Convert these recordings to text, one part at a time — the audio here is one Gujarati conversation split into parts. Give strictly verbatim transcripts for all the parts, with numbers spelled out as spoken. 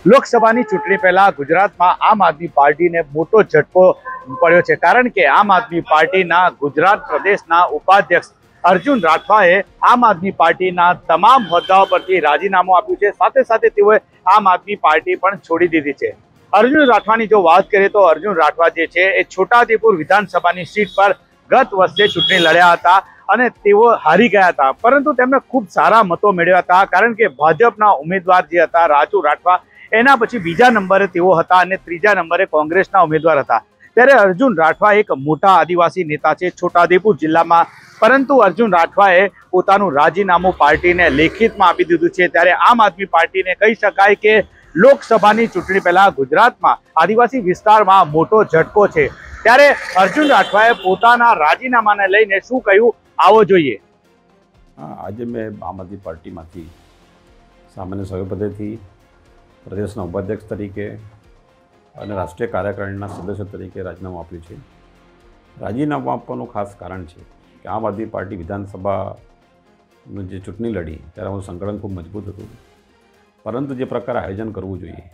લોકસભાની ચૂંટણી પહેલા ગુજરાતમાં આમ આદમી પાર્ટીને મોટો ઝટકો પડ્યો છે, કારણ કે આમ આદમી પાર્ટીના ગુજરાત પ્રદેશના ઉપાધ્યક્ષ અર્જુન રાઠવાએ આમ આદમી પાર્ટીના તમામ હોદ્દાઓ પરથી રાજીનામું આપ્યું છે। સાથે સાથે તેઓએ આમ આદમી પાર્ટી પણ છોડી દીધી છે। અર્જુન રાઠવાની જો વાત કરીએ તો અર્જુન રાઠવા જે છે એ છોટાઉદેપુર વિધાનસભાની સીટ પર ગત વર્ષે ચૂંટણી લડ્યા હતા અને તેઓ હારી ગયા હતા, પરંતુ તેમને ખૂબ સારા મતો મેળવ્યા હતા, કારણ કે ભાજપના ઉમેદવાર જે હતા રાજુ રાઠવા એના પછી બીજા નંબરે તેઓ હતા અને ત્રીજા નંબરે કોંગ્રેસના ઉમેદવાર હતા। ત્યારે અર્જુન રાઠવા એક મોટા આદિવાસી નેતા છે છોટાઉદેપુર જિલ્લામાં, પરંતુ અર્જુન રાઠવાએ પોતાનું રાજીનામું પાર્ટીને લેખિતમાં આપી દીધું છે। ત્યારે આમ આદમી પાર્ટીને કહી શકાય કે લોકસભાની ચૂંટણી પહેલા ગુજરાતમાં આદિવાસી વિસ્તારમાં મોટો ઝટકો છે। ત્યારે અર્જુન રાઠવાએ પોતાના રાજીનામાને લઈને શું કહ્યું આવો જોઈએ। આજે મેં આમ આદમી પાર્ટીમાંથી સામાન્ય સભ્યપદેથી પ્રદેશના ઉપાધ્યક્ષ તરીકે અને રાષ્ટ્રીય કાર્યકારિણીના સદસ્ય તરીકે રાજીનામું આપ્યું છે। રાજીનામું આપવાનું ખાસ કારણ છે કે આમ આદમી પાર્ટી વિધાનસભાનું જે ચૂંટણી લડી ત્યારે અમારું સંગઠન ખૂબ મજબૂત હતું, પરંતુ જે પ્રકારે આયોજન કરવું જોઈએ,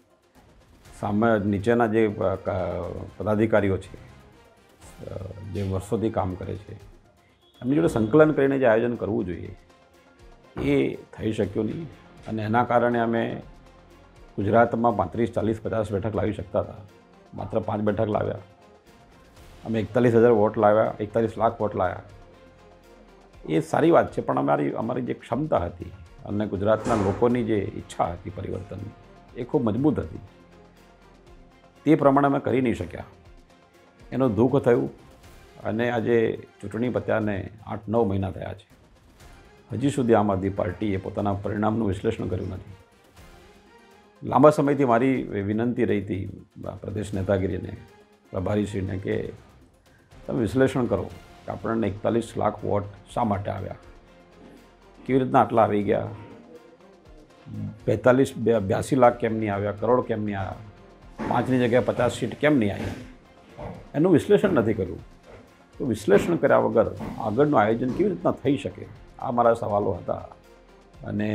સામે નીચેના જે પદાધિકારીઓ છે જે વર્ષોથી કામ કરે છે એમની જોડે સંકલન કરીને જે આયોજન કરવું જોઈએ એ થઈ શક્યું નહીં, અને એના કારણે અમે ગુજરાતમાં પાંત્રીસ ચાલીસ પચાસ બેઠક લાવી શકતા હતા, માત્ર પાંચ બેઠક લાવ્યા। અમે એકતાલીસ હજાર વોટ લાવ્યા, એકતાલીસ લાખ વોટ લાવ્યા। એ સારી વાત છે, પણ અમારી અમારી જે ક્ષમતા હતી અને ગુજરાતના લોકોની જે ઈચ્છા હતી પરિવર્તનની એ ખૂબ મજબૂત હતી, તે પ્રમાણે અમે કરી નહીં શક્યા। એનું દુઃખ થયું અને આજે ચૂંટણી પત્યાને આઠ નવ મહિના થયા છે, હજી સુધી આમ આદમી પાર્ટીએ પોતાના પરિણામનું વિશ્લેષણ કર્યું નથી। લાંબા સમયથી મારી વિનંતી રહી હતી પ્રદેશ નેતાગીરીને, પ્રભારીશ્રીને, કે તમે વિશ્લેષણ કરો કે આપણને એકતાલીસ લાખ વોટ શા માટે આવ્યા, કેવી રીતના આટલા આવી ગયા, બેતાલીસ બ્યાસી લાખ કેમ નહીં આવ્યા, કરોડ કેમ નહીં આવ્યા, પાંચની જગ્યાએ પચાસ સીટ કેમ નહીં આવી, એનું વિશ્લેષણ નથી કર્યું। તો વિશ્લેષણ કર્યા વગર આગળનું આયોજન કેવી રીતના થઈ શકે, આ મારા સવાલો હતા, અને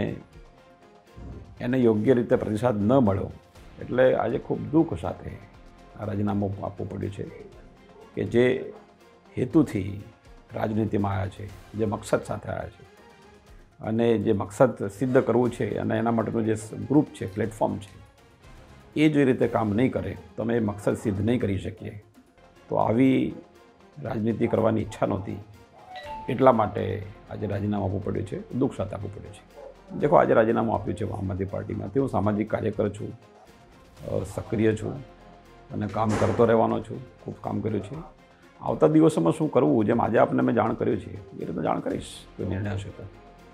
એને યોગ્ય રીતે પ્રતિસાદ ન મળ્યો એટલે આજે ખૂબ દુઃખ સાથે આ રાજીનામું આપવું પડ્યું છે કે જે હેતુથી રાજનીતિમાં આવ્યા છે, જે મકસદ સાથે આવ્યા છે, અને જે મકસદ સિદ્ધ કરવું છે અને એના માટેનું જે ગ્રુપ છે, પ્લેટફોર્મ છે, એ જે રીતે કામ નહીં કરે તો અમે એ મકસદ સિદ્ધ નહીં કરી શકીએ। તો આવી રાજનીતિ કરવાની ઈચ્છા નહોતી, એટલા માટે આજે રાજીનામું આપવું પડ્યું છે, દુઃખ સાથે આપવું પડ્યું છે। દેખો, આજે રાજીનામું આપ્યું છે આમ આદમી પાર્ટીમાંથી, હું સામાજિક કાર્યકર છું, સક્રિય છું અને કામ કરતો રહેવાનો છું, ખૂબ કામ કર્યું છે। આવતા દિવસોમાં શું કરવું, જેમ આજે આપને મેં જાણ કર્યું છે એ રીતે જાણ કરીશ, કોઈ નિર્ણય હશે તો।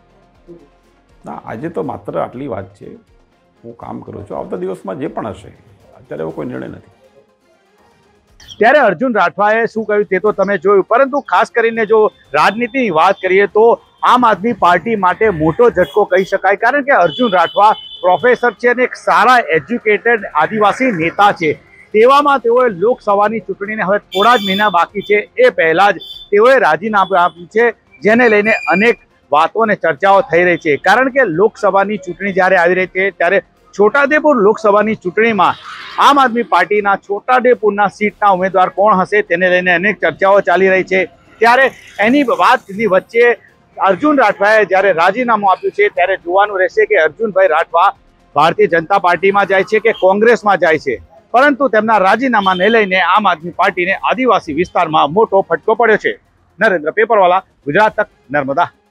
ના, આજે તો માત્ર આટલી વાત છે, હું કામ કરું છું, આવતા દિવસમાં જે પણ હશે, અત્યારે એવો કોઈ નિર્ણય નથી। ત્યારે અર્જુન રાઠવાએ શું કહ્યું તે તો તમે જોયું, પરંતુ ખાસ કરીને જો રાજનીતિની વાત કરીએ તો આમ આદમી પાર્ટી માટે મોટો ઝટકો કહી શકાય, કારણ કે અર્જુન રાઠવા પ્રોફેસર છે અને એક સારા એજ્યુકેટેડ આદિવાસી નેતા છે। તેવામાં તેઓએ લોકસભાની ચૂંટણીને હવે થોડા જ મહિના બાકી છે, એ પહેલાં જ તેઓએ રાજીનામું આપ્યું છે, જેને લઈને અનેક વાતો અને ચર્ચાઓ થઈ રહી છે। કારણ કે લોકસભાની ચૂંટણી જ્યારે આવી રહી છે ત્યારે છોટાઉદેપુર લોકસભાની ચૂંટણીમાં આમ આદમી પાર્ટીના છોટાઉદેપુરના સીટના ઉમેદવાર કોણ હશે તેને લઈને અનેક ચર્ચાઓ ચાલી રહી છે। ત્યારે એની વાતની વચ્ચે અર્જુન રાઠવાએ જ્યારે રાજીનામું આપ્યું છે ત્યારે જોવાનું રહેશે કે અર્જુનભાઈ રાઠવા ભારતીય જનતા પાર્ટીમાં જાય છે કે કોંગ્રેસમાં જાય છે, પરંતુ તેમના રાજીનામાને લઈને આમ આદમી પાર્ટીને આદિવાસી વિસ્તારમાં મોટો ફટકો પડ્યો છે। નરેન્દ્ર પેપરવાલા, ગુજરાત તક, નર્મદા।